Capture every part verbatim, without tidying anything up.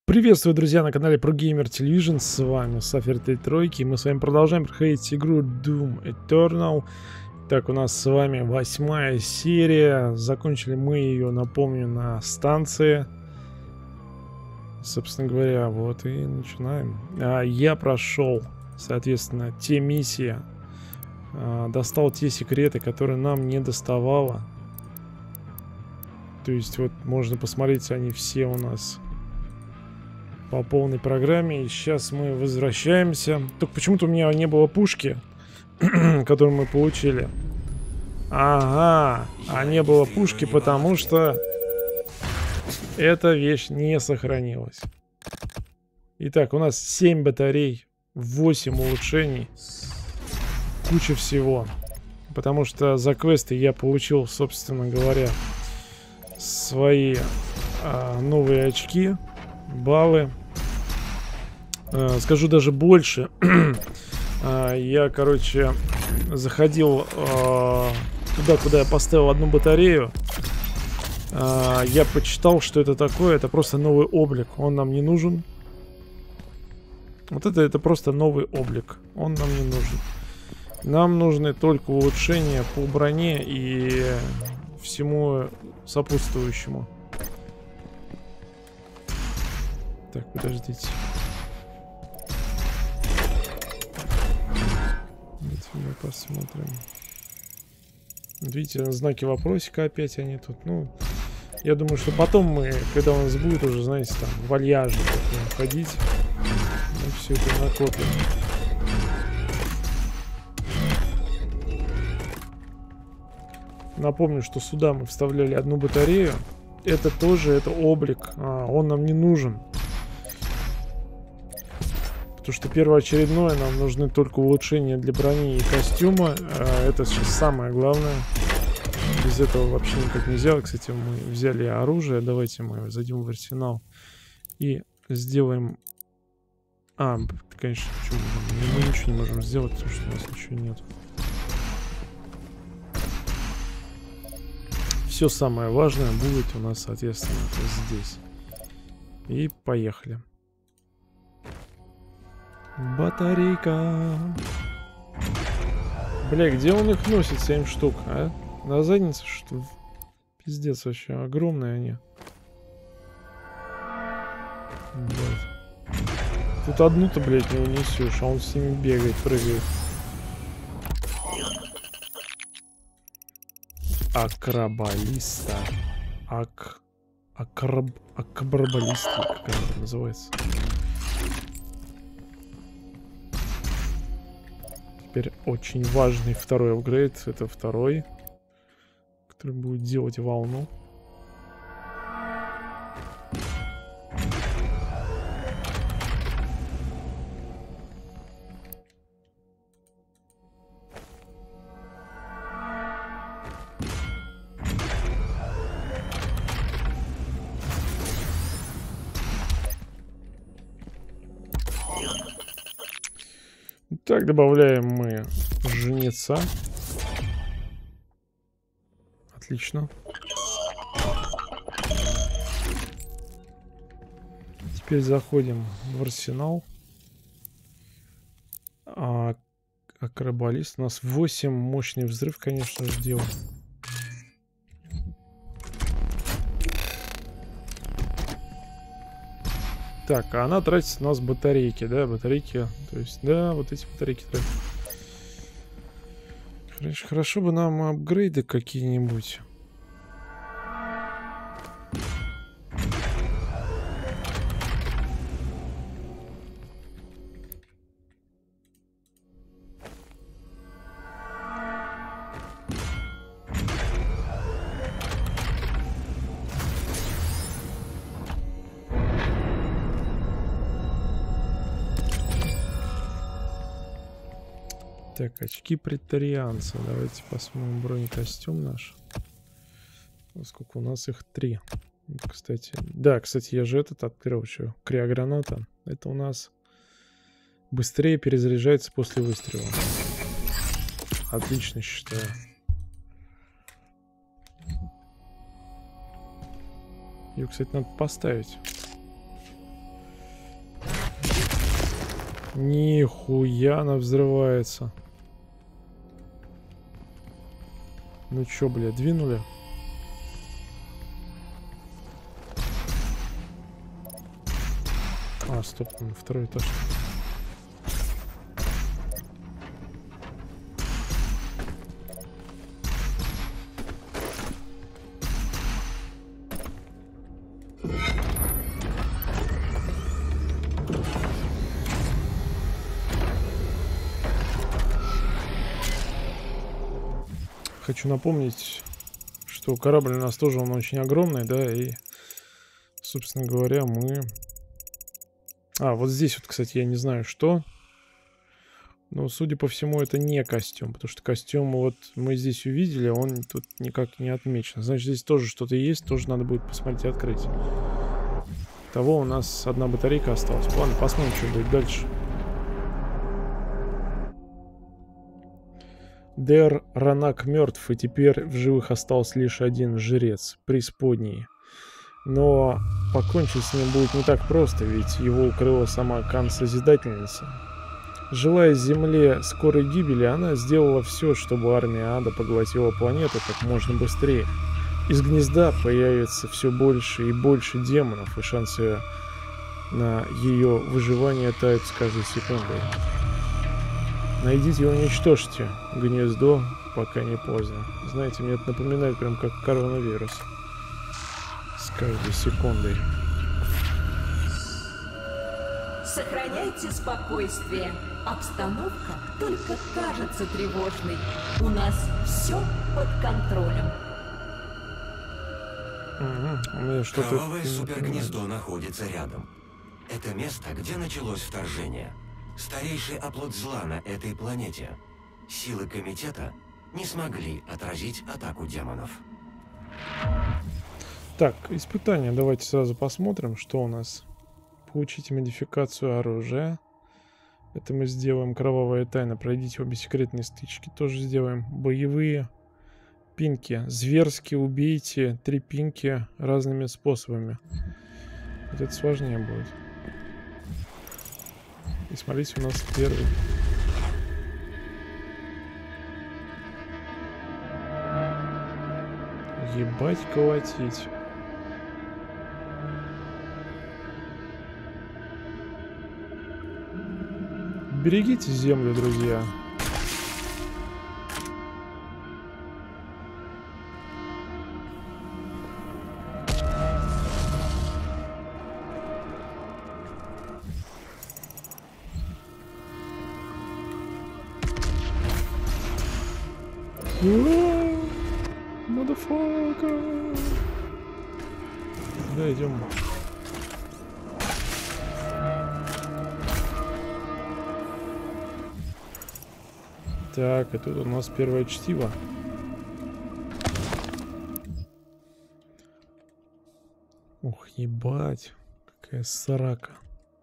Приветствую, друзья, на канале ProGamer Television. С вами Сафер Тройки. Мы с вами продолжаем проходить игру Doom Eternal. Так, у нас с вами восьмая серия. Закончили мы ее, напомню, на станции. Собственно говоря, вот и начинаем. А, я прошел, соответственно, те миссии. А, достал те секреты, которые нам не доставало. То есть, вот, можно посмотреть, они все у нас по полной программе. И сейчас мы возвращаемся. Только почему-то у меня не было пушки, которую мы получили. Ага, а не было пушки, потому что эта вещь не сохранилась. Итак, у нас семь батарей, восемь улучшений, куча всего. Потому что за квесты я получил, собственно говоря, свои а, новые очки, баллы. А, скажу даже больше. а, я, короче, заходил а, туда, куда я поставил одну батарею. А, я почитал, что это такое. Это просто новый облик. Он нам не нужен. Вот это, это просто новый облик. Он нам не нужен. Нам нужны только улучшения по броне и всему сопутствующему. Так, подождите. Давайте мы посмотрим. Видите, знаки вопросика опять они тут. Ну, я думаю, что потом мы, когда у нас будет уже, знаете, там, вальяжно ходить, мы все это накопим. Напомню, что сюда мы вставляли одну батарею. Это тоже, это облик. А, он нам не нужен. Потому что первоочередное, нам нужны только улучшения для брони и костюма. А, это сейчас самое главное. Без этого вообще никак нельзя. Кстати, мы взяли оружие. Давайте мы зайдем в арсенал и сделаем... А, конечно, почему? Мы ничего не можем сделать, потому что у нас ничего нет. Все самое важное будет у нас, соответственно, здесь. И поехали. Батарейка. Бля, где он их носит? семь штук, а? На заднице, что ли? Пиздец вообще, огромные они. Блядь. Тут одну-то, блядь, не унесешь, а он с ними бегает, прыгает. Акрабалиста. Ак... Акраб... Акбарбалиста, как это называется. Теперь очень важный второй апгрейд. Это второй, который будет делать волну. Так, добавляем мы жнеца. Отлично. Теперь заходим в арсенал. А, акробалист. У нас восемь, мощный взрыв, конечно же, делаем. Так, а она тратит у нас батарейки, да, батарейки, то есть, да, вот эти батарейки тратят. Хорошо, хорошо бы нам апгрейды какие-нибудь. Так, очки претарианца. Давайте посмотрим бронекостюм наш. Сколько у нас их? Три. Кстати, да, кстати, я же этот открыл еще. Криограната. Это у нас быстрее перезаряжается после выстрела. Отлично, считаю. Ее, кстати, надо поставить. Нихуя она взрывается. Ну чё, бля, двинули? А, стоп, на второй этаж. Хочу напомнить, что корабль у нас тоже он очень огромный, да, и, собственно говоря, мы... А, вот здесь вот, кстати, я не знаю, что. Но, судя по всему, это не костюм, потому что костюм вот мы здесь увидели, он тут никак не отмечен. Значит, здесь тоже что-то есть, тоже надо будет посмотреть и открыть. Того у нас одна батарейка осталась. Ладно, посмотрим, что будет дальше. Дер Ранак мертв, и теперь в живых остался лишь один жрец, преисподней. Но покончить с ним будет не так просто, ведь его укрыла сама Кан-Созидательница. Желая Земле скорой гибели, она сделала все, чтобы армия ада поглотила планету как можно быстрее. Из гнезда появится все больше и больше демонов, и шансы на ее выживание тают с каждой секундой. Найдите и уничтожьте гнездо, пока не поздно. Знаете, мне это напоминает прям как коронавирус. С каждой секундой. Сохраняйте спокойствие. Обстановка только кажется тревожной. У нас все под контролем. Угу. У меня что-то... Кровавое супергнездо находится рядом. Это место, где началось вторжение. Старейший оплот зла на этой планете. Силы комитета не смогли отразить атаку демонов. Так, испытания. Давайте сразу посмотрим, что у нас. Получите модификацию оружия. Это мы сделаем. Кровавая тайна. Пройдите обе секретные стычки. Тоже сделаем. Боевые пинки. Зверски убейте три пинки разными способами. Вот это сложнее будет. И смотрите, у нас первый. Ебать колотить. Берегите землю, друзья. Мадафака. Да, идем. Так, и тут у нас первое чтиво. Ух, ебать. Какая срака.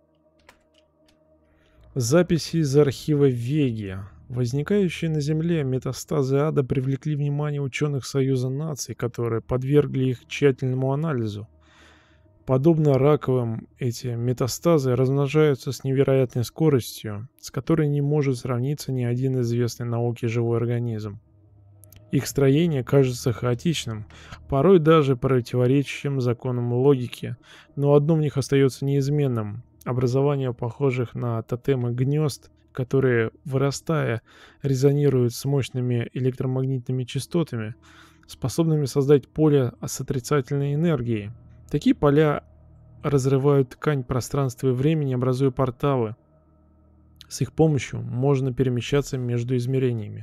Записи из архива Веги. Возникающие на Земле метастазы ада привлекли внимание ученых Союза наций, которые подвергли их тщательному анализу. Подобно раковым, эти метастазы размножаются с невероятной скоростью, с которой не может сравниться ни один известный науке живой организм. Их строение кажется хаотичным, порой даже противоречащим законам логики, но одно в них остается неизменным – образование похожих на тотемы гнезд, которые, вырастая, резонируют с мощными электромагнитными частотами, способными создать поле с отрицательной энергией. Такие поля разрывают ткань пространства и времени, образуя порталы. С их помощью можно перемещаться между измерениями.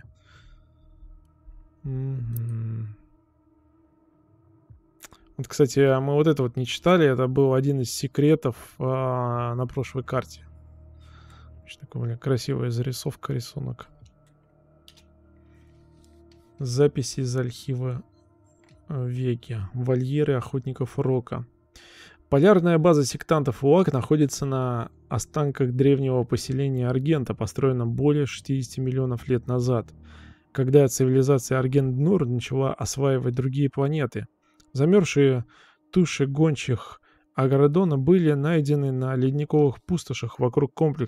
Mm-hmm. Вот, кстати, мы вот это вот не читали, это был один из секретов а, на прошлой карте. Такая, блин, красивая зарисовка, рисунок. Записи из архива Веги. Вольеры охотников Рока. Полярная база сектантов УАК находится на останках древнего поселения Аргента, построенном более шестидесяти миллионов лет назад, когда цивилизация Аргент-Нур начала осваивать другие планеты. Замерзшие туши гончих Аградона были найдены на ледниковых пустошах вокруг комплекса,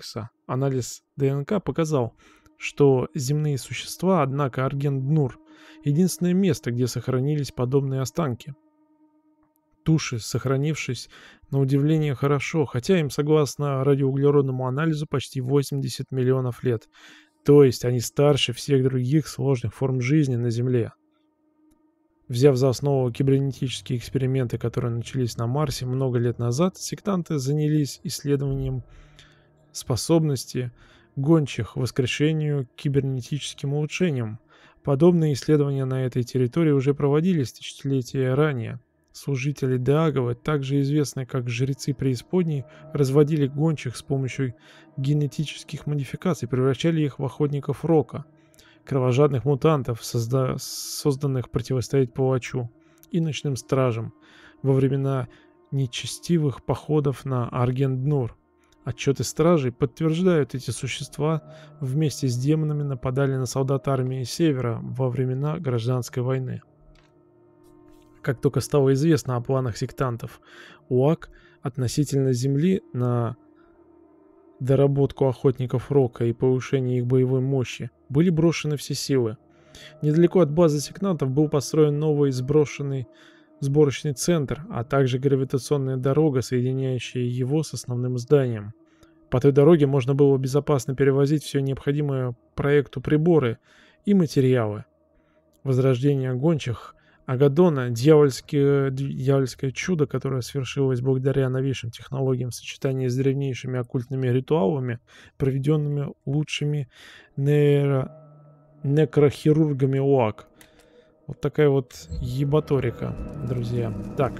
Анализ ДНК показал, что земные существа, однако Арген-Днур — единственное место, где сохранились подобные останки. Туши, сохранившись, на удивление хорошо, хотя им, согласно радиоуглеродному анализу, почти восемьдесят миллионов лет. То есть они старше всех других сложных форм жизни на Земле. Взяв за основу кибернетические эксперименты, которые начались на Марсе много лет назад, сектанты занялись исследованием способности гончих к воскрешению кибернетическим улучшением. Подобные исследования на этой территории уже проводились тысячелетия ранее. Служители Деагова, также известные как жрецы преисподней, разводили гончих с помощью генетических модификаций, превращали их в охотников Рока, кровожадных мутантов, созда... созданных противостоять палачу и ночным стражам во времена нечестивых походов на Арген-Днур. Отчеты стражей подтверждают, эти существа вместе с демонами нападали на солдат армии Севера во времена Гражданской войны. Как только стало известно о планах сектантов, УАК относительно Земли на доработку охотников Рока и повышение их боевой мощи, были брошены все силы. Недалеко от базы сектантов был построен новый сброшенный сборочный центр, а также гравитационная дорога, соединяющая его с основным зданием. По той дороге можно было безопасно перевозить все необходимое проекту приборы и материалы. Возрождение гончих Агадона, дьявольское, дьявольское чудо, которое свершилось благодаря новейшим технологиям в сочетании с древнейшими оккультными ритуалами, проведенными лучшими нейро... некрохирургами УАК. Вот такая вот ебаторика, друзья. Так.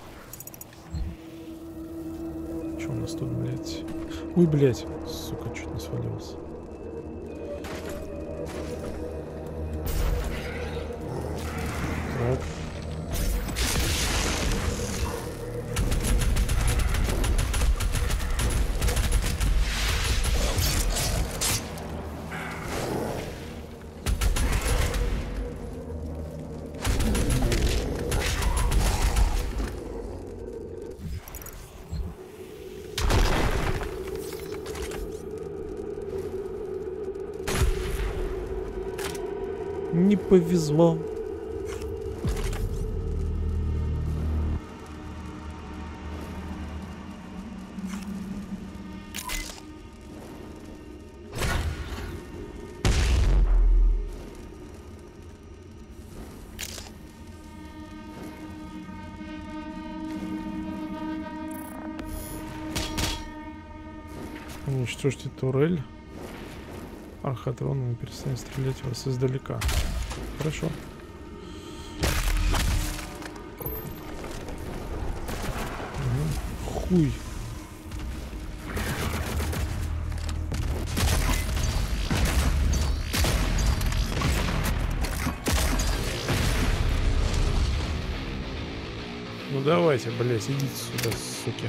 Что у нас тут, блядь? Ой, блядь. Сука, чуть не свалился. Так. Не повезло. Уничтожьте турель. Архатроном перестанет стрелять в вас издалека. Хорошо. Угу. Хуй. Ну давайте, блять, идите сюда, суки.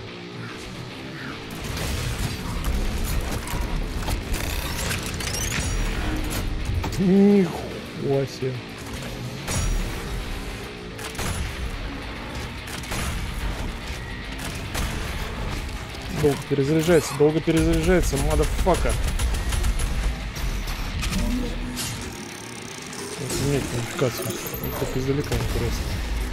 Нихуя себе. Долго перезаряжается, долго перезаряжается, мадафака. Нет модификацию, только издалека интересно.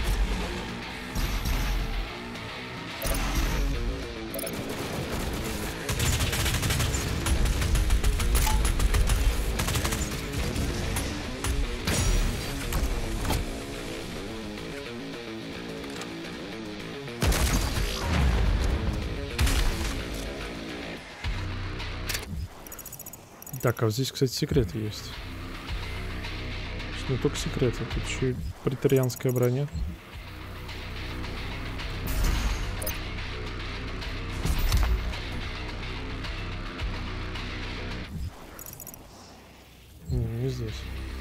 Так, а вот здесь, кстати, секреты есть. Не только секреты, тут еще и претарианская броня. Не, не здесь.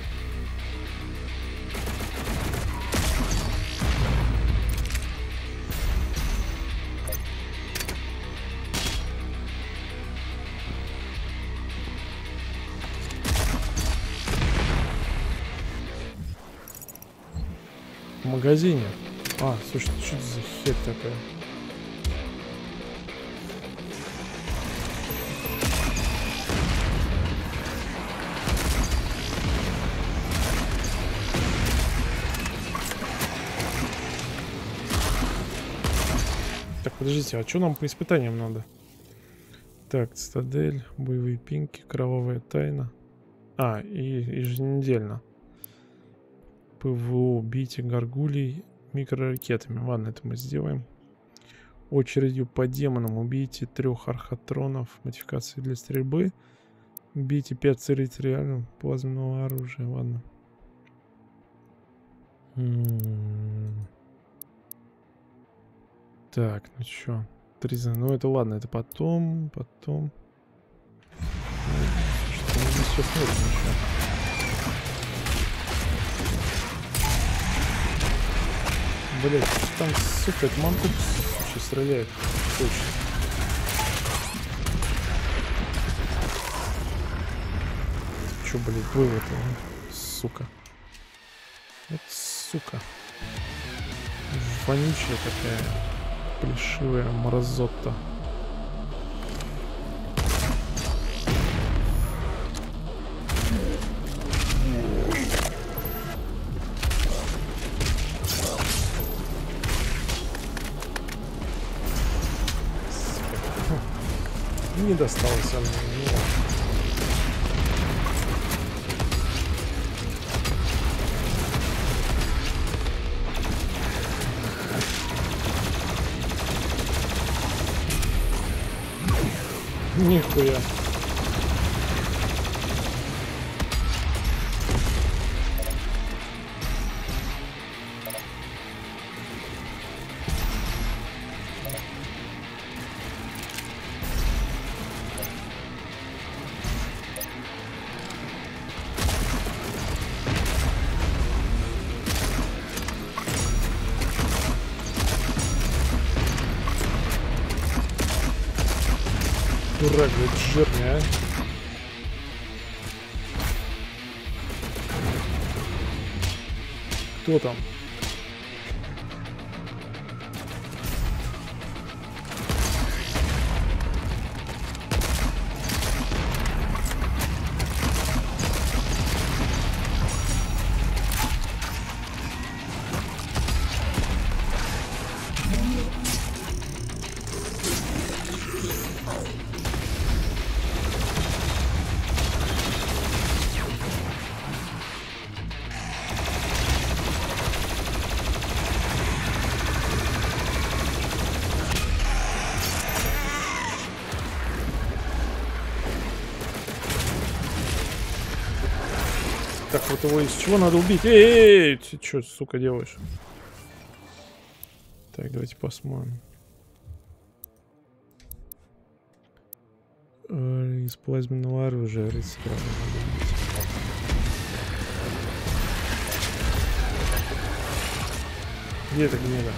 В магазине. А, слушай, что это за херь такая? Подождите, а что нам по испытаниям надо? Так, цитадель, боевые пинки, кровавая тайна. А, и еженедельно. ПВО, бейте горгулей микроракетами. Ладно, это мы сделаем. Очередью по демонам убейте трех архатронов. Модификации для стрельбы. Убейте пять территориального плазменного оружия. Ладно. М-м-м. Так, ну чё? Тризна. Ну это ладно, это потом, потом. Что здесь сейчас нет ничего. Блять, там, сука, это мантук еще стреляет. Точно. Чё, блять, вывод, а? Сука. Вот сука. Вонючая такая. Плешивая мразота. Не досталось она мне. Нихуя. Дурак, блядь, жирный, а? Кто там? Так, вот его из чего надо убить? Эй, эй, эй, ты что, сука, делаешь? Так, давайте посмотрим. Э, из плазменного оружия рыцаря надо убить. Где эта гнида?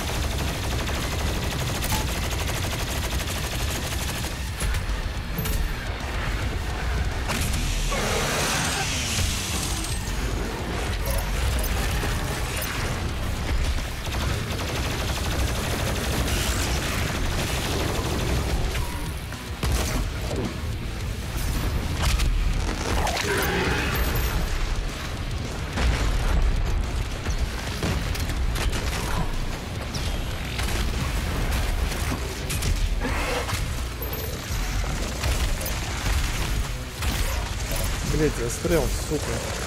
Блять, застрял, сука.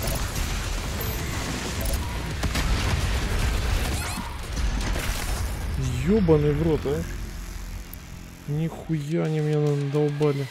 Ёбаный в рот, а. Нихуя они меня надолбали.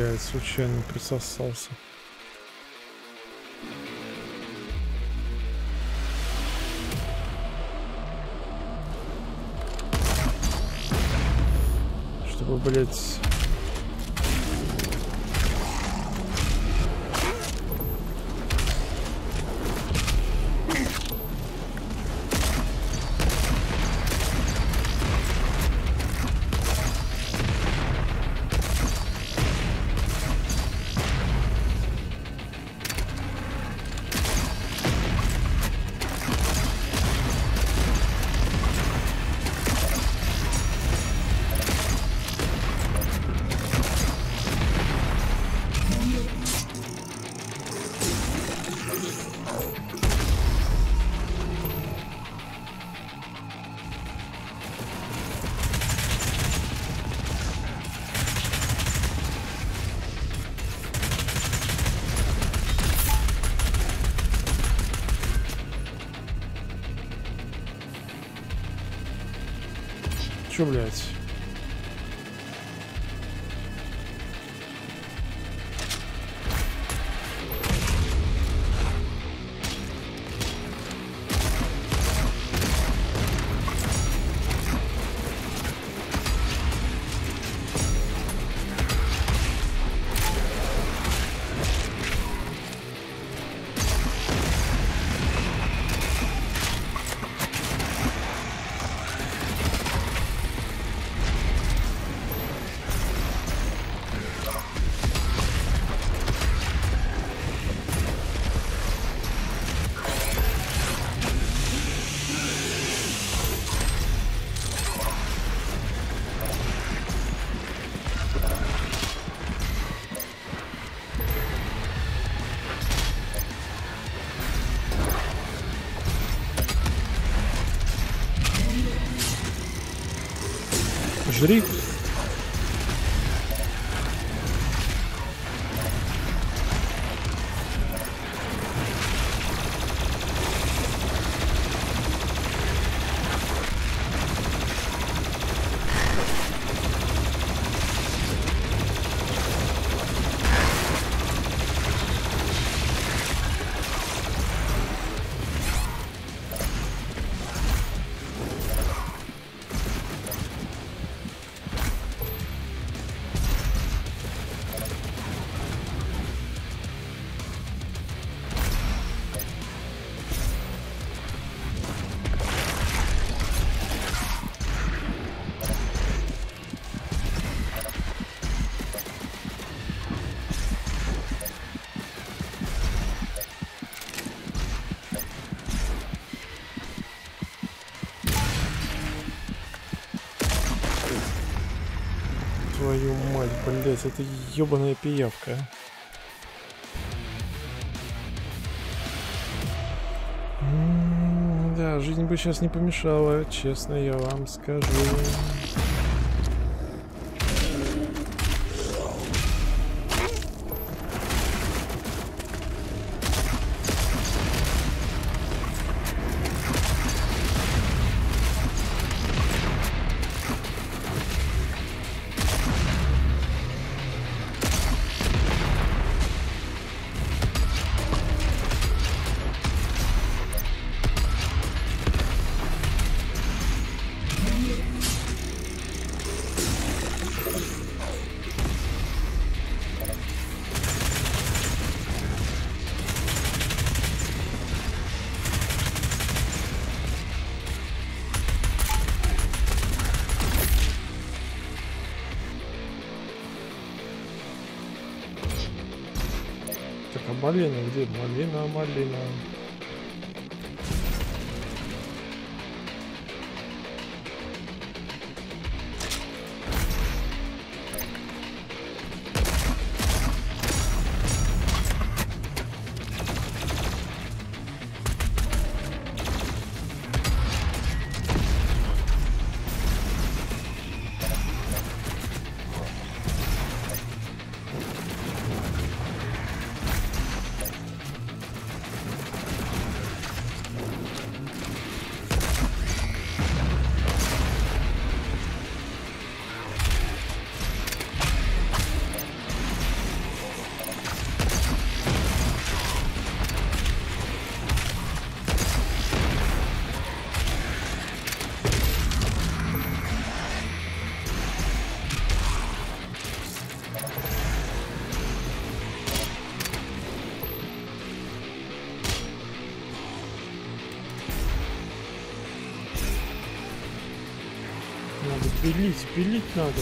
блядь, случайно присосался. Чтобы, блядь... Чё, блядь? Жри. Твою мать, блять, это ебаная пиявка. М-м, да, жизнь бы сейчас не помешала, честно я вам скажу. Малина, где? Малина, малина. Надо пилить, пилить надо.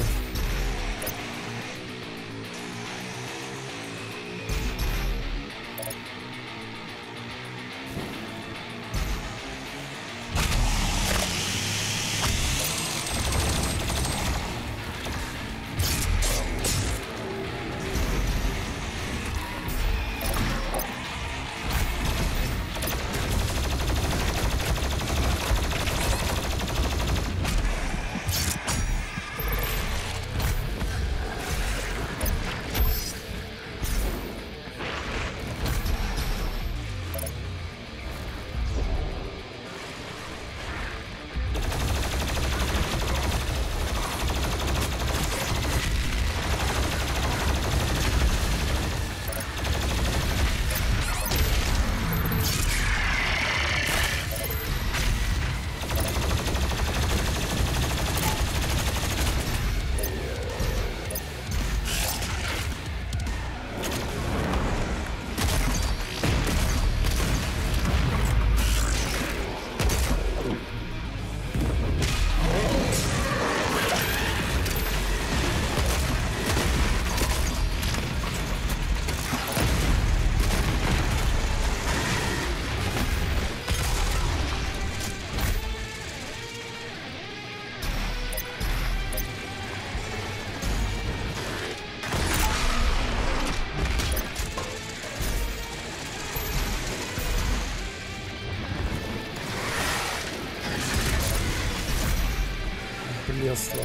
Лесло.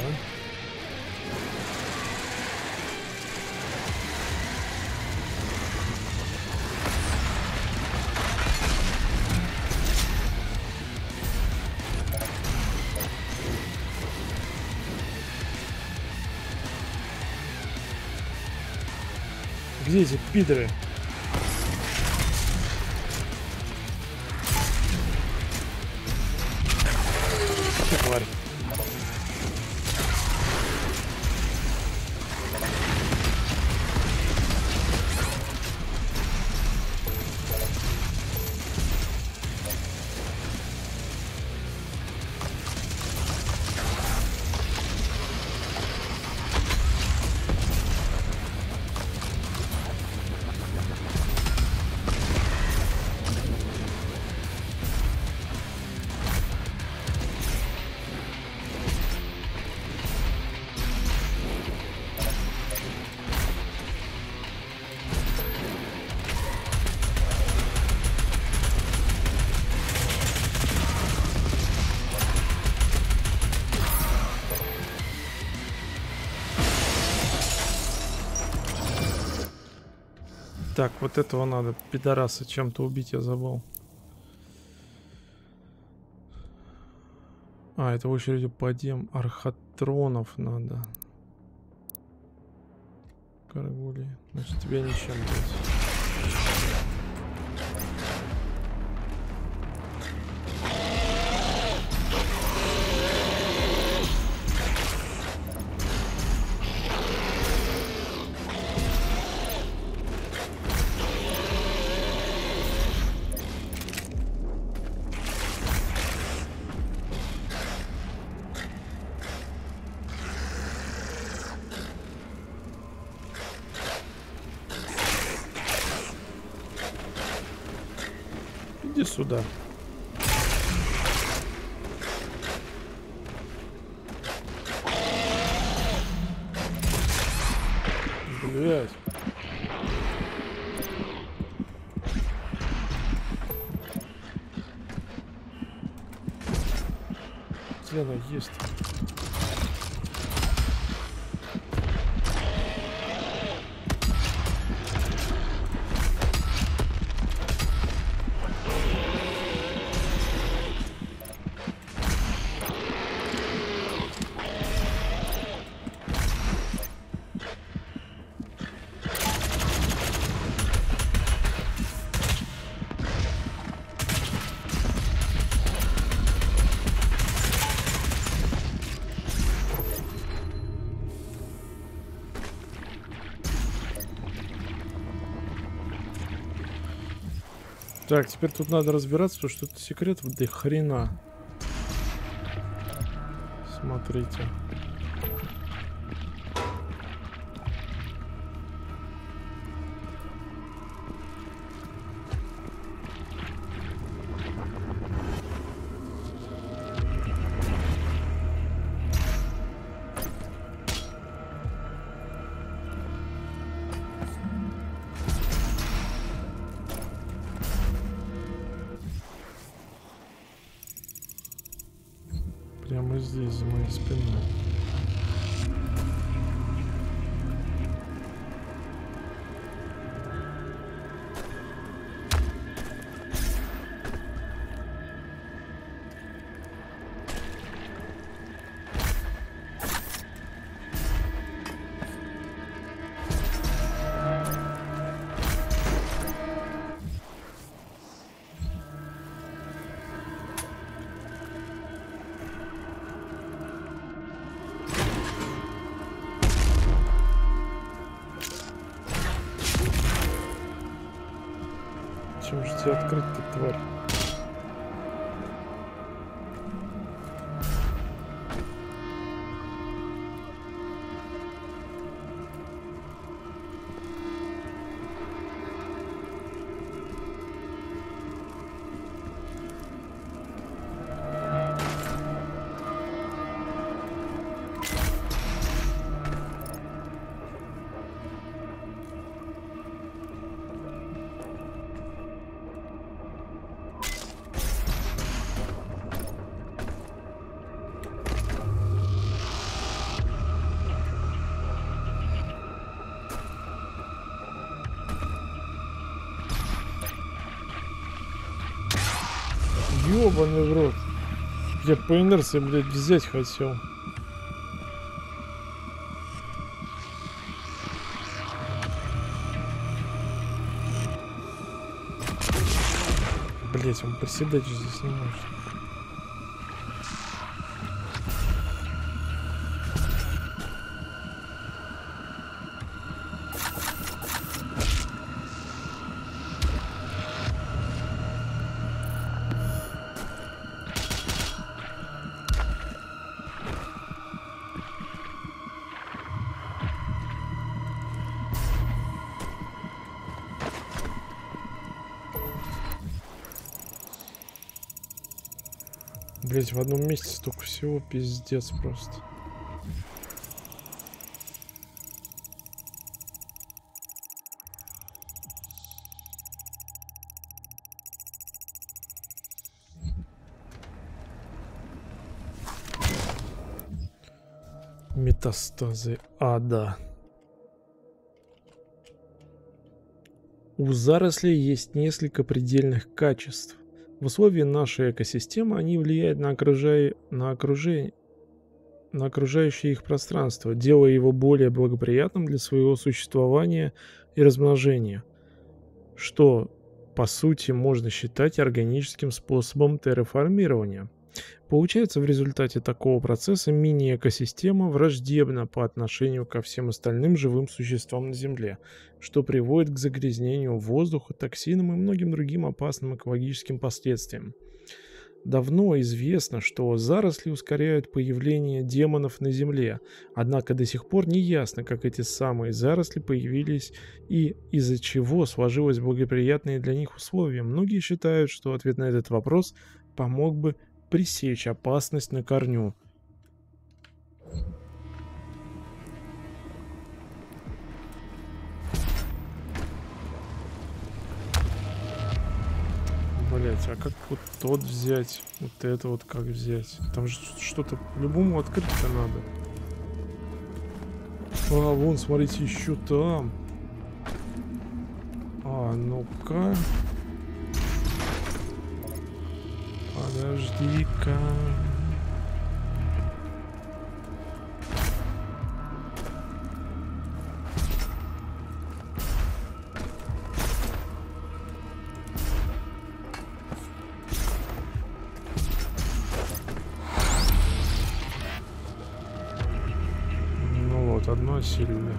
Где эти пидоры? Ты тварь. Так, вот этого надо, пидораса, чем-то убить, я забыл. А, это в очереди подъем архатронов надо. Каргули. Значит, тебя ничем будет. Иди сюда. Блять. Где она есть? Так, теперь тут надо разбираться, потому что тут секретов до хрена. Смотрите. Прямо здесь, за моей спиной. Чем же тебе открыть-то, тварь? Ёбаный в рот. Я по инерции, блядь, взять хотел. Блять, он приседать же здесь не может. Блять, в одном месте столько всего, пиздец просто. Метастазы ада. У зарослей есть несколько предельных качеств. В условиях нашей экосистемы они влияют на, окружай... на, окружение... на окружающее их пространство, делая его более благоприятным для своего существования и размножения, что, по сути, можно считать органическим способом терраформирования. Получается, в результате такого процесса мини-экосистема враждебна по отношению ко всем остальным живым существам на Земле, что приводит к загрязнению воздуха, токсинам и многим другим опасным экологическим последствиям. Давно известно, что заросли ускоряют появление демонов на Земле, однако до сих пор не ясно, как эти самые заросли появились и из-за чего сложилось благоприятные для них условия. Многие считают, что ответ на этот вопрос помог бы пресечь опасность на корню. Блять, а как вот тот взять? Вот это вот как взять? Там же что-то по-любому открыть-то надо. А, вон, смотрите, еще там. А, ну-ка. Подожди-ка. Ну вот, одно осилили.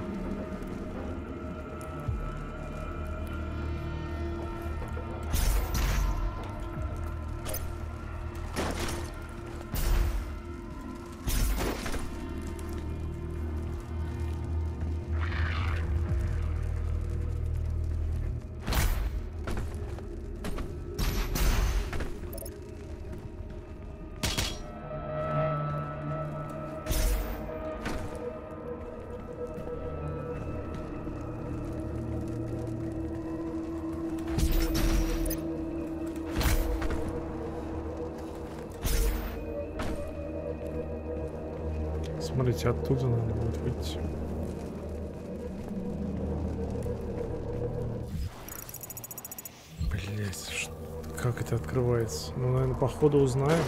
Смотрите, оттуда надо будет выйти. Блять, как это открывается? Ну, наверное, по ходу узнаем.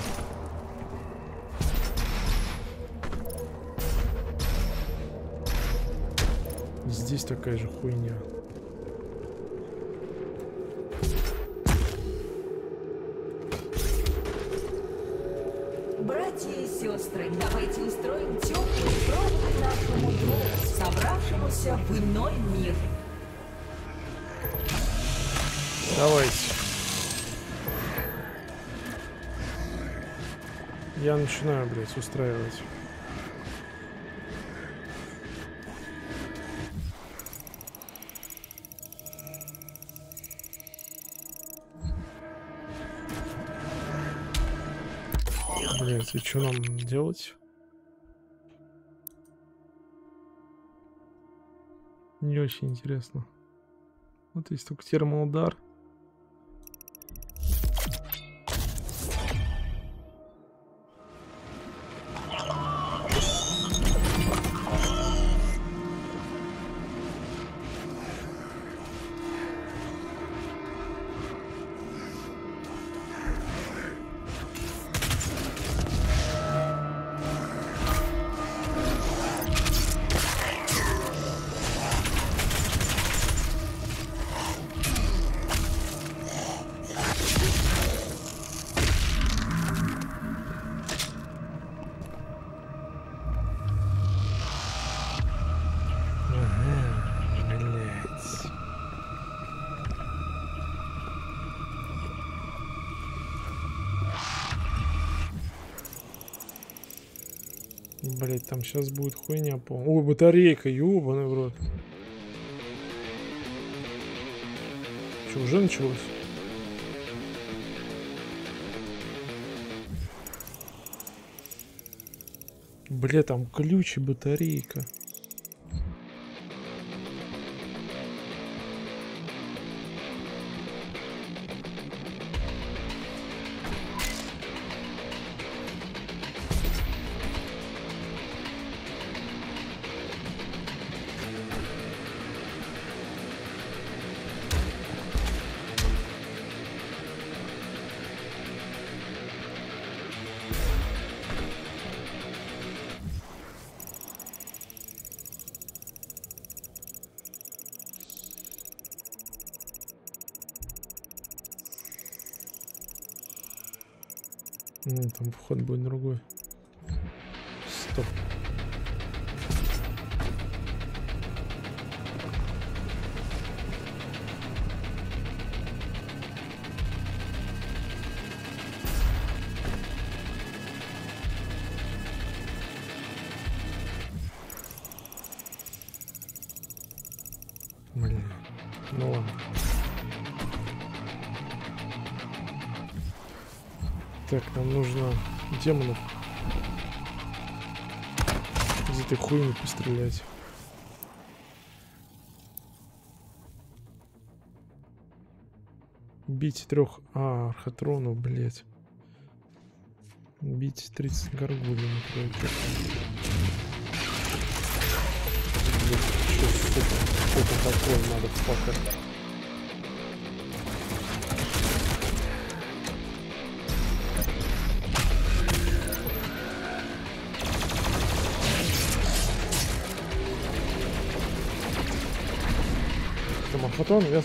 Здесь такая же хуйня. Братья и сестры, давайте устроим теплый провод нашему другу, собравшемуся в иной мир. Давайте. Я начинаю, блядь, устраивать. Блядь, и что нам делать? Не очень интересно. Вот есть только термоудар. Блять, там сейчас будет хуйня по. Ой, батарейка, ёбаный в рот. Что, уже началось? Бля, там ключ и батарейка. Ну, там вход будет другой. Стоп. Блин. Ну ладно. Так, нам нужно демонов из этой хуйни пострелять. Бить трех... А, архатронов, блять. Бить тридцать горгулей, например. Что, сука, что-то такое надо пока. Потом вес.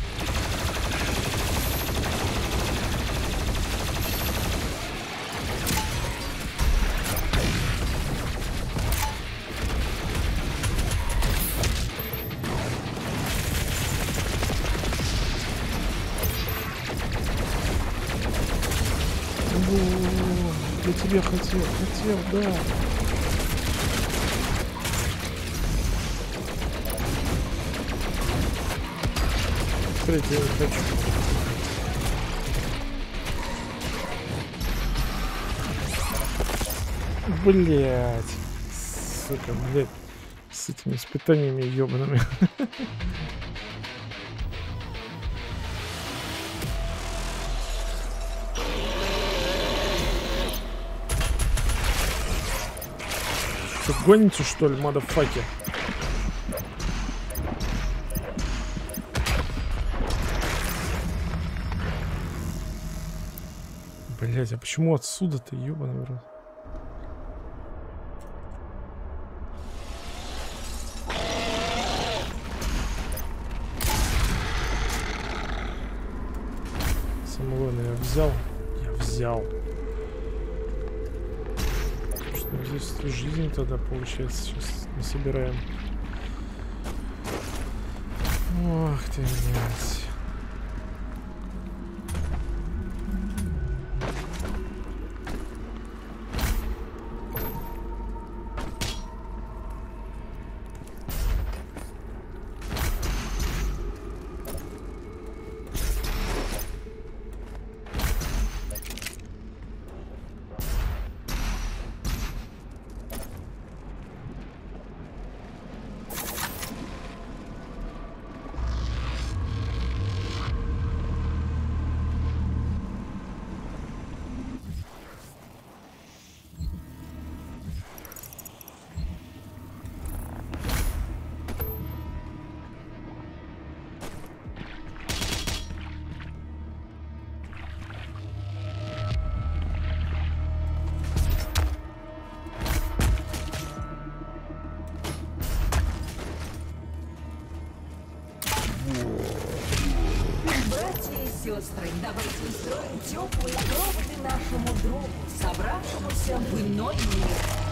Я тебе хотел, хотел, да. Смотрите, я не хочу. Блять. Сука, блять. С этими испытаниями ёбаными. Что, гоните, что ли, мадафаки? Блять, а почему отсюда-то, ёбаный в рот? Самогон я взял. Я взял. Что здесь жизнь тогда получается сейчас не собираем. Ох ты, блядь. Сестры, давайте устроим теплые проводы нашему другу, собравшемуся в иной мир.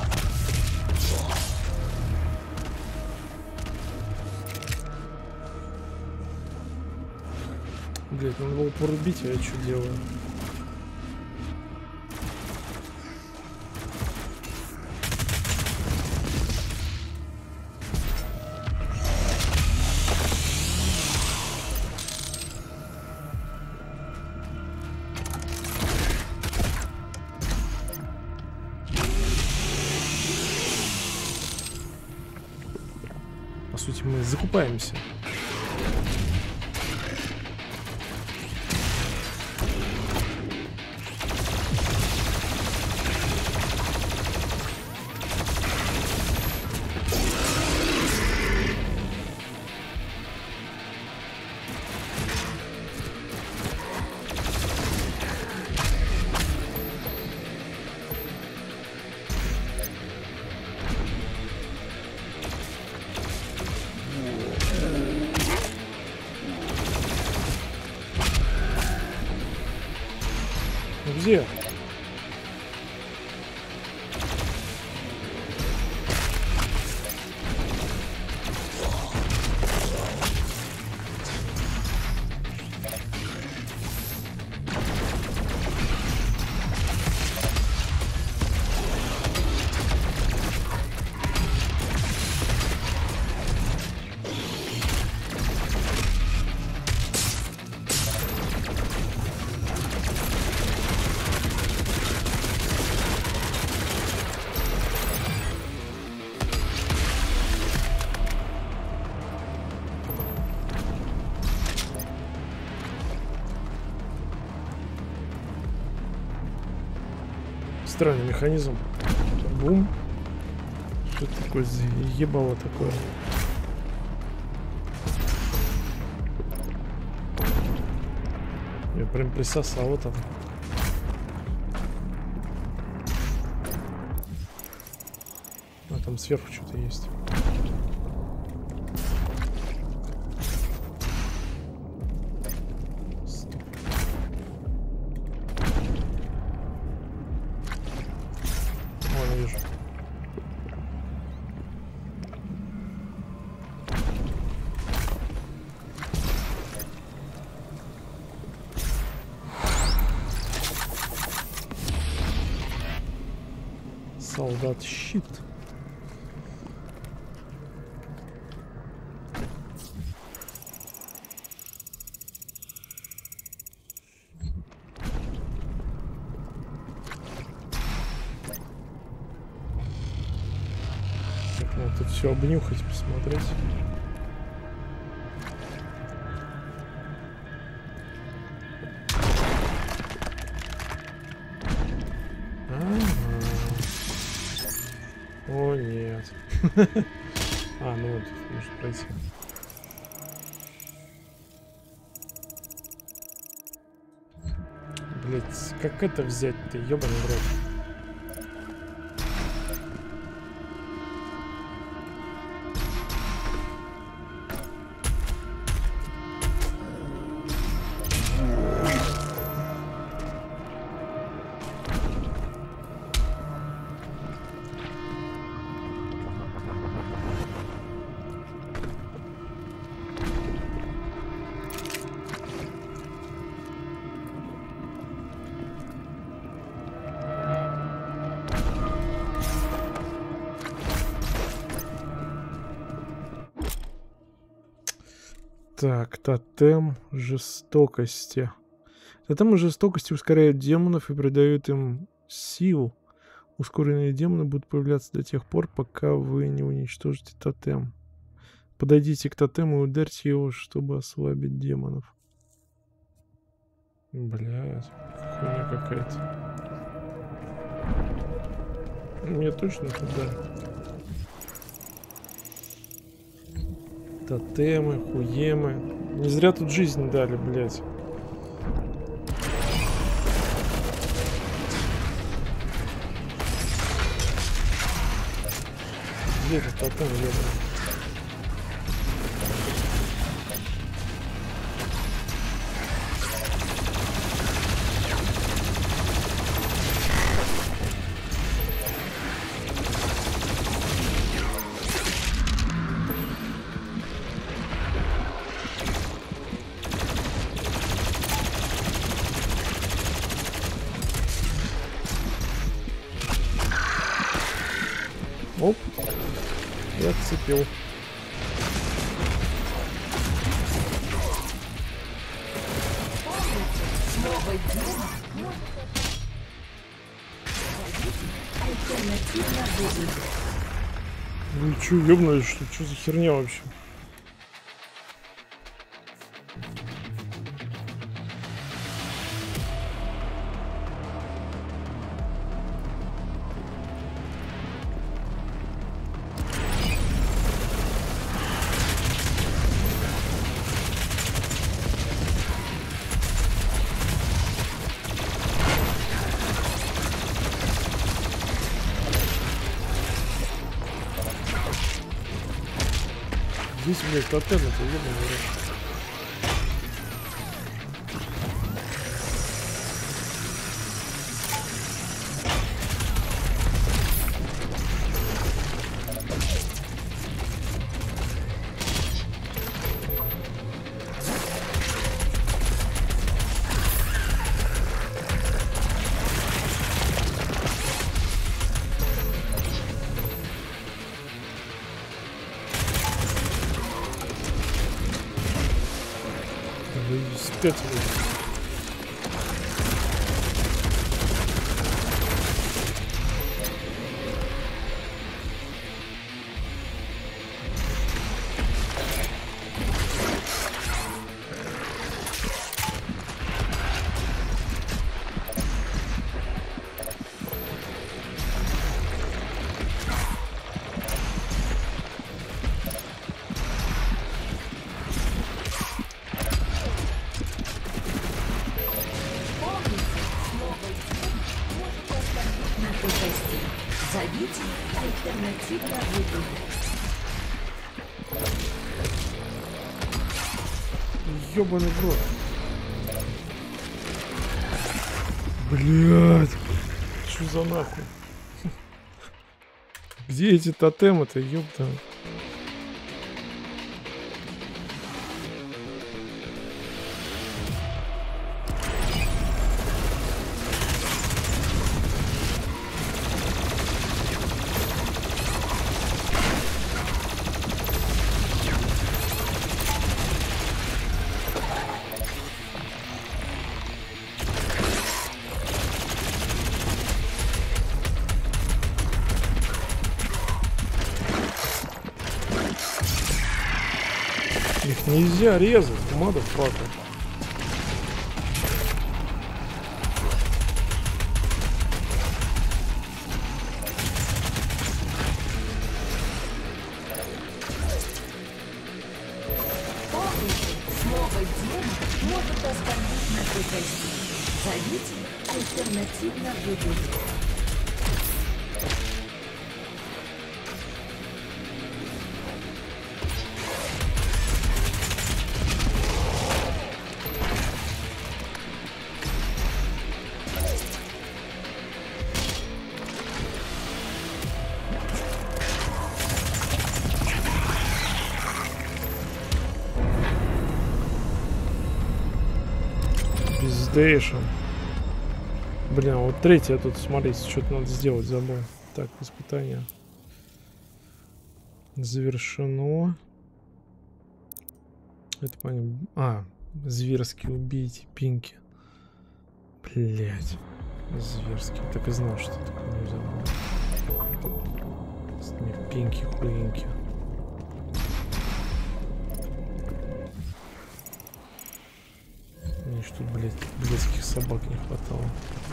Блять, надо было порубить, а я что делаю? По сути, мы закупаемся. Где? Странный механизм. Бум. Что это такое за ебало такое? Я прям присосало там. А там сверху что-то есть. Солдат щит. Так, надо тут все обнюхать, посмотреть. О, нет. А, ну вот, можно пройти. Блять, как это взять-то, ёбаный в рот. Так, тотем жестокости. Тотемы жестокости ускоряют демонов и придают им силу. Ускоренные демоны будут появляться до тех пор, пока вы не уничтожите тотем. Подойдите к тотему и ударьте его, чтобы ослабить демонов. Блядь, хуйня какая-то. Мне точно туда. Тотемы, хуемы. Не зря тут жизнь дали, блядь. Где этот тотем, ёбаный? Оп, и отцепил. Снова демон. Альтернативно будет. Ну чё, ёбнулись, что? Чё за херня вообще? Здесь, блядь, тотем, это ёбаный рот. Спец, блядь. Зовите альтернативно выйду. Ёбаный в рот. Блядь. Что за нахуй? Где эти тотемы-то, ёпта? Их нельзя резать, motherfucker. альтернативно выглядит. Пиздейшн. Блин, вот третья тут, смотрите, что-то надо сделать, забыл. Так, испытание завершено. Это понятно. А, зверски убейте Пинки. Блять. Зверски. Так и знал, что такое нельзя было. С ними Пинки, хуинки. Мне что, блядь, близких собак не хватало.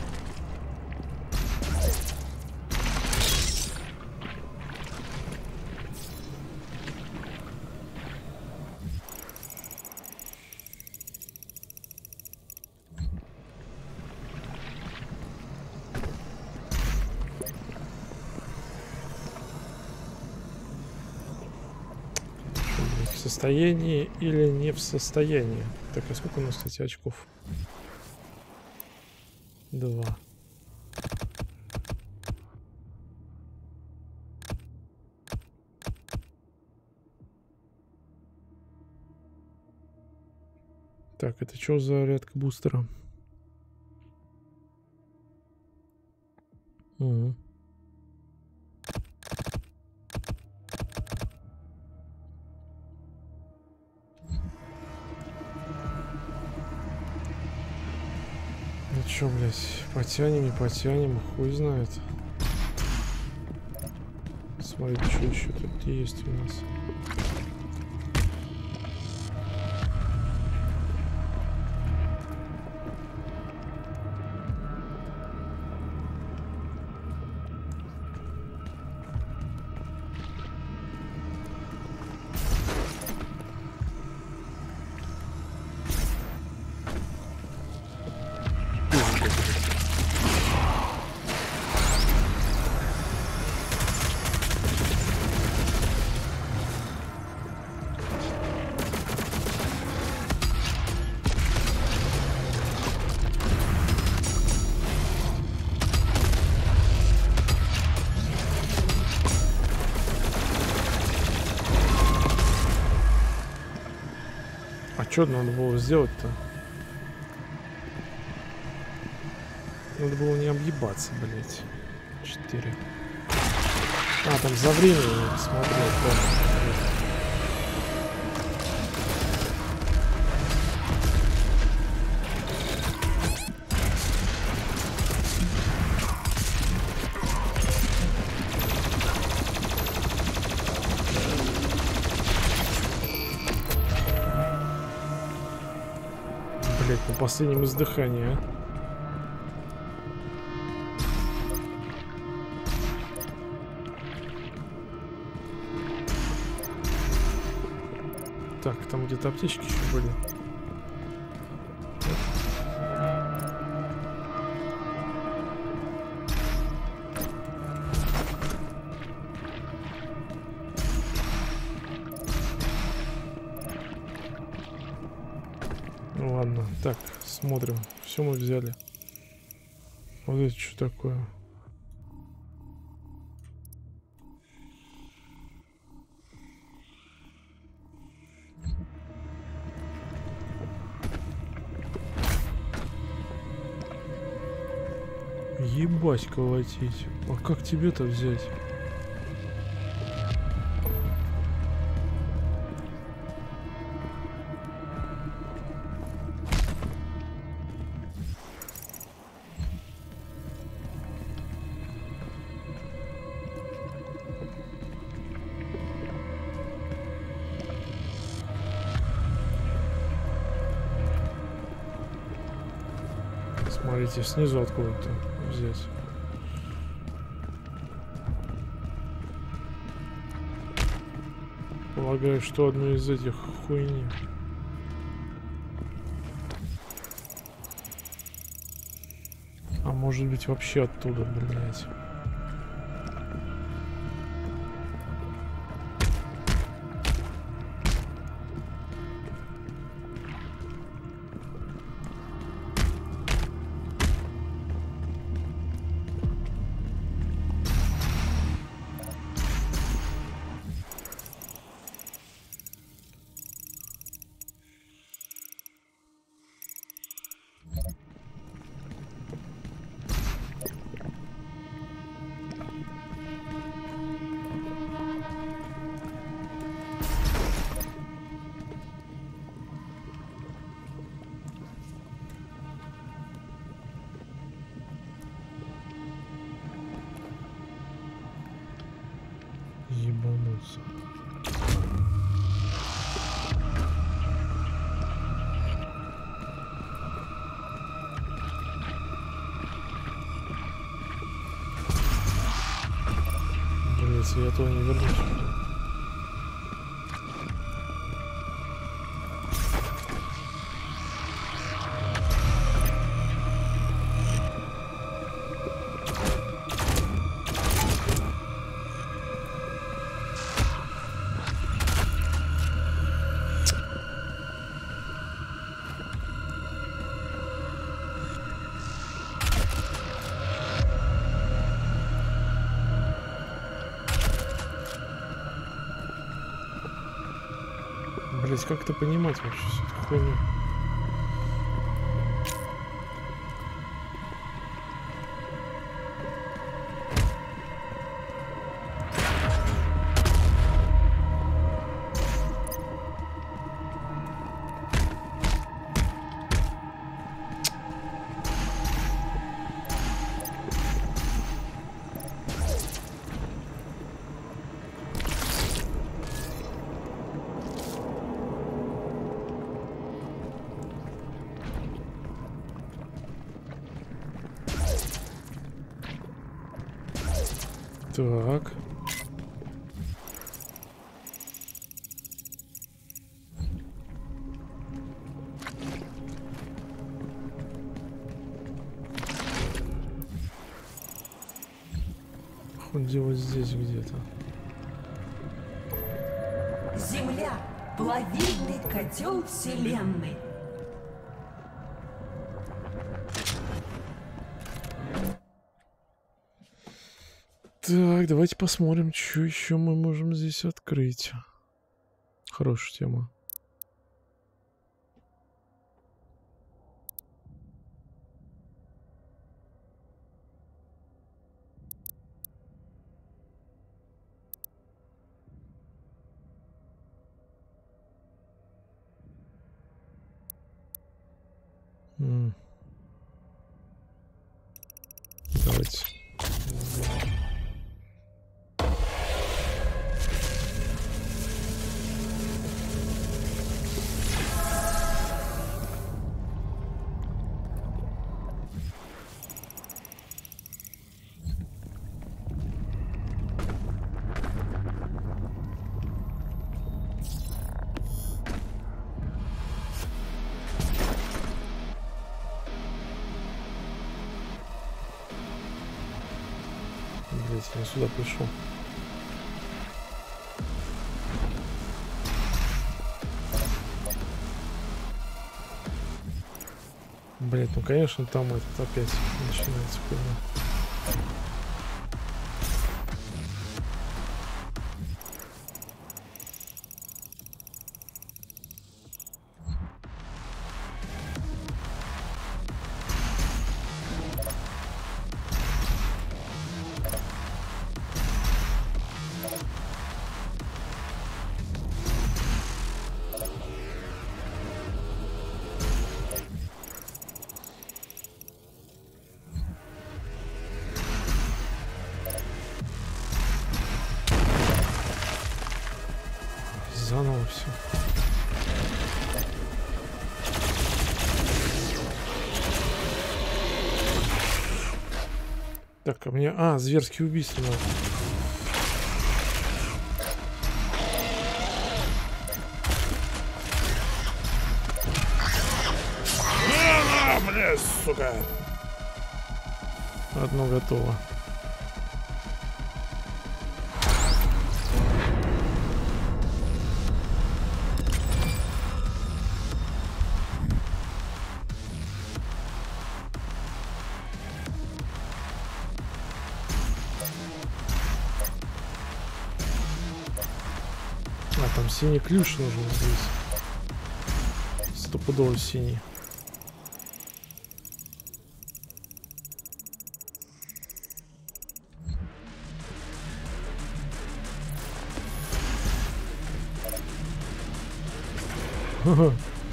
В состоянии или не в состоянии? Так, а сколько у нас, кстати, очков? Два. Так, это что за зарядка бустера? Угу. Ну чё, блядь, потянем, не потянем, хуй знает. Смотрите, что еще тут есть у нас. Что надо было сделать-то? Надо было не объебаться, блять. Четыре. А, там за временем смотрел, да. По последнему издыханию. Так, там где-то аптечки еще были. Ну ладно, так, смотрим. Все мы взяли. Вот это что такое? Ебать колотить. А как тебе-то взять? Смотрите, снизу откуда-то взять. Полагаю, что одну из этих хуйни. А может быть вообще оттуда, блядь. Ебануться. Блять, я туда не вернусь. Блять, как это понимать вообще всю эту хуйню? Так. Походу, вот здесь где-то. Земля — плавильный котел вселенной. Так, давайте посмотрим, что еще мы можем здесь открыть. Хорошая тема. М. Давайте. Блять, я сюда пришел. Блять, ну конечно там этот опять начинается хуйня. Заново все. Так, а мне... А, зверские убийства надо. Бля, сука. Одно готово. А, там синий ключ нужен здесь. Стопудово синий. Ага.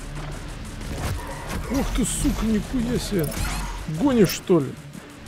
Ух ты, сука, нихуя себе. Гонишь, что ли?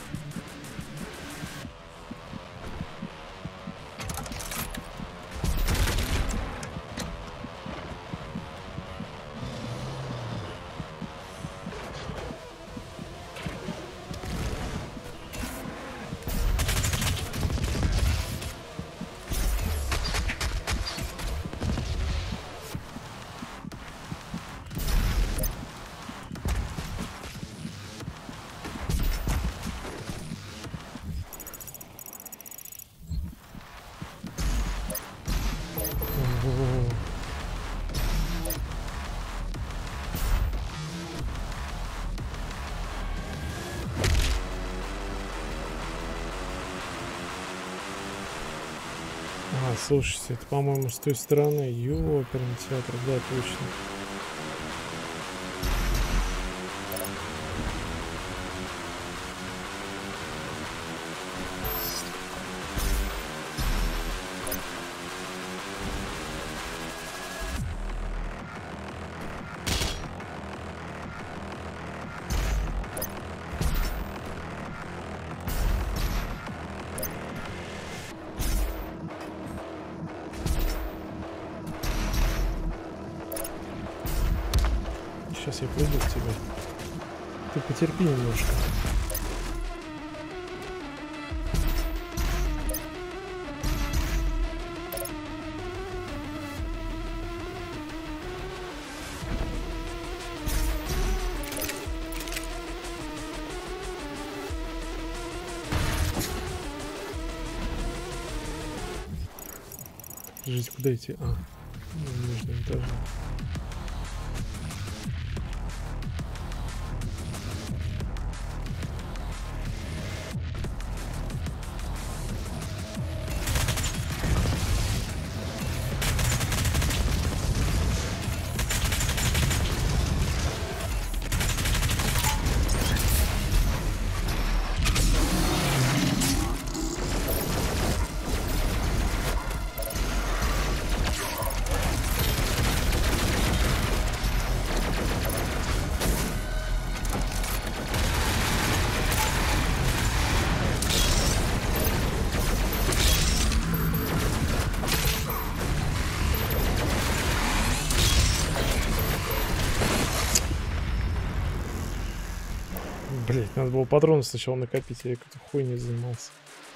А, слушайте, это, по-моему, с той стороны. Ёперный театр, да, точно. Сейчас я приду к тебе. Ты потерпи немножко. Жить, куда идти? А, на нижнем этаже. Блять, надо было патроны сначала накопить, я какой-то хуйней занимался.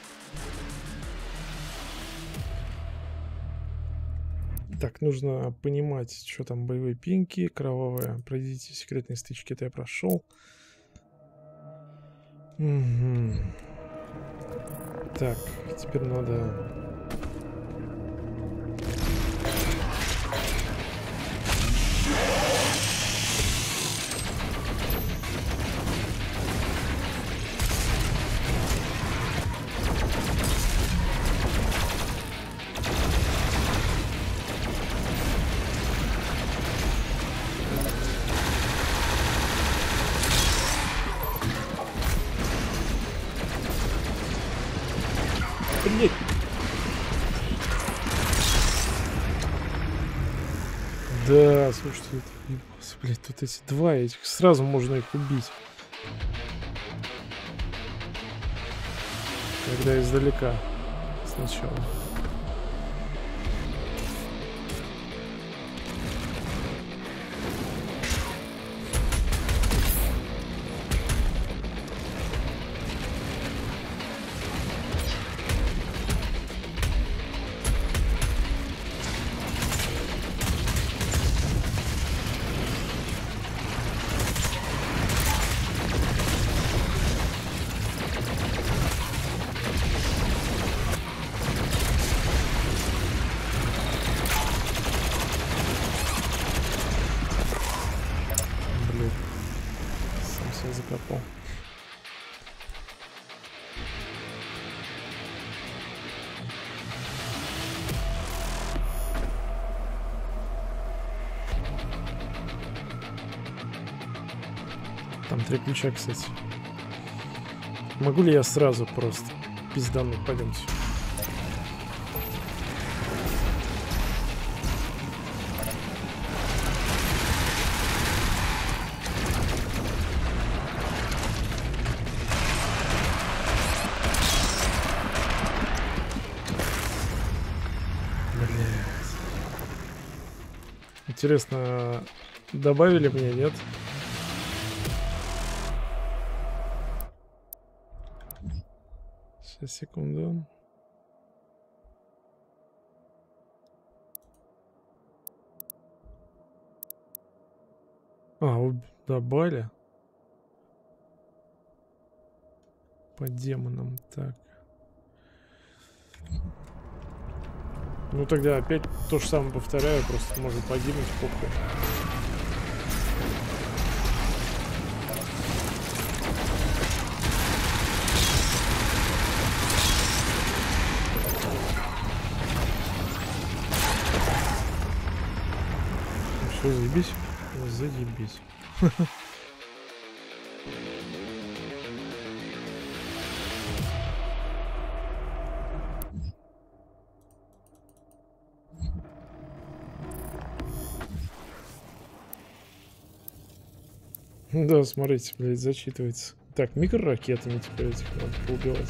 Так, нужно понимать, что там боевые пинки, кровавые. Пройдите секретные стычки, это я прошел. Угу. Так, теперь надо... Блять. Да, слушайте, это, блять, тут эти два этих, сразу можно их убить. Когда издалека сначала. Там три ключа, кстати. Могу ли я сразу просто пиздануть? Пойдемте. Интересно, добавили мне, нет? Сейчас, секунду. А, добавили. По демонам, так. Ну тогда опять то же самое повторяю, просто можно погибнуть, похуй. Все, заебись? Заебись. Да, смотрите, блядь, зачитывается. Так, микроракетами теперь этих надо поубивать.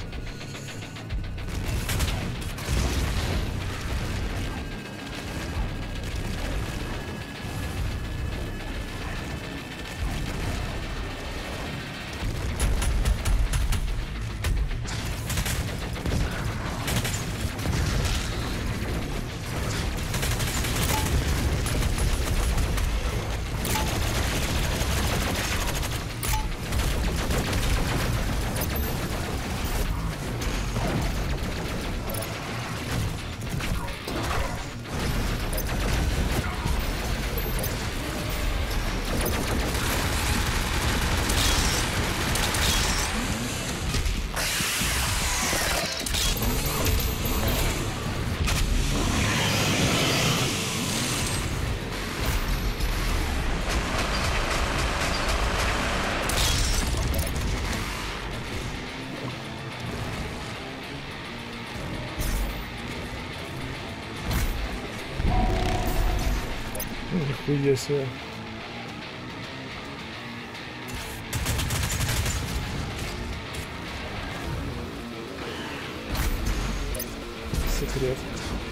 Нихуя себе. Секрет.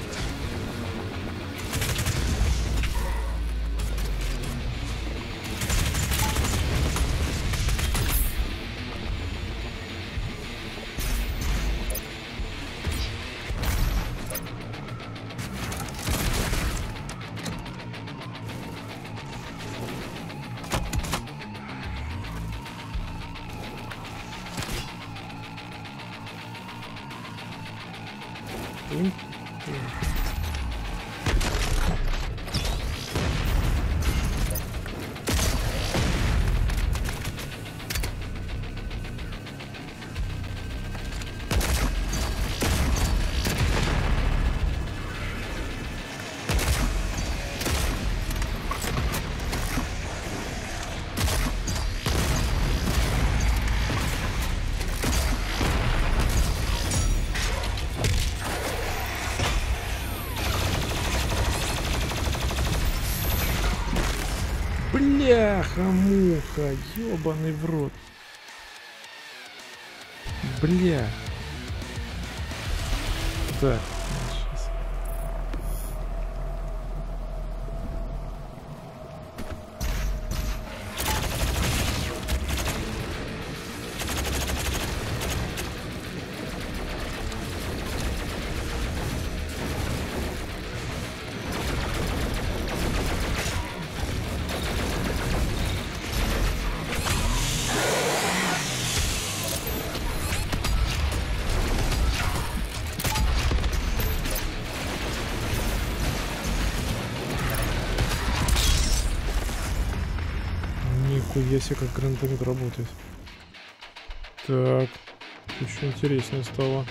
Бляха-муха, ёбаный в рот. Бля. Так, сейчас. Нихуя себе, как гранатомет работает. Так, еще интереснее стало.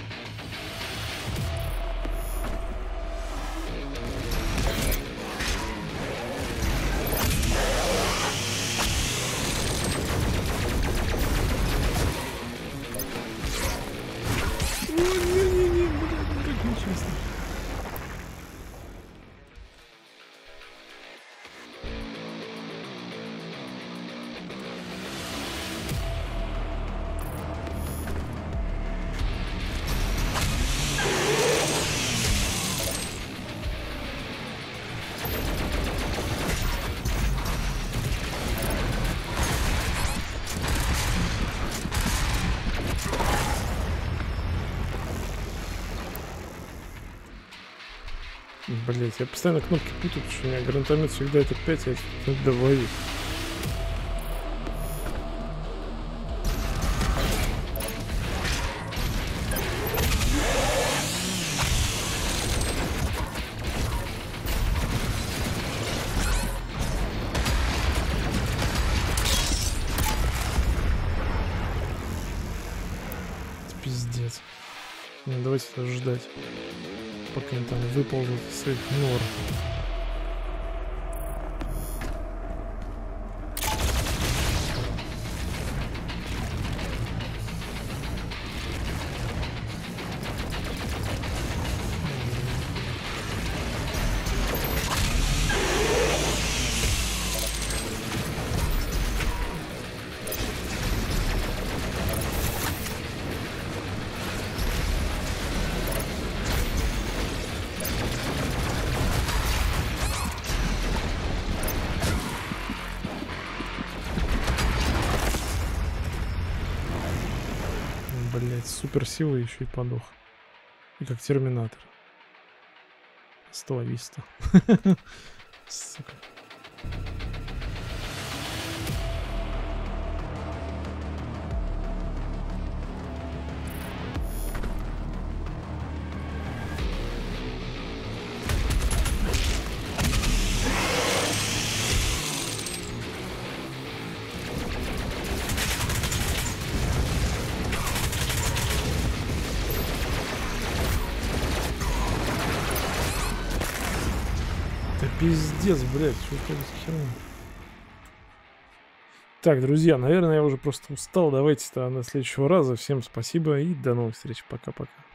Блять, я постоянно кнопки путаю, потому что у меня гранатомет всегда это пять, а это двоих. Пиздец. Ну, давайте ждать, пока они там выползут из своих нор. Блять, суперсила еще и подох. И как терминатор. Столовиста. Сука. Пиздец, блядь, что это за херня? Так, друзья, наверное, я уже просто устал. Давайте-то на следующего раза. Всем спасибо и до новых встреч. Пока-пока.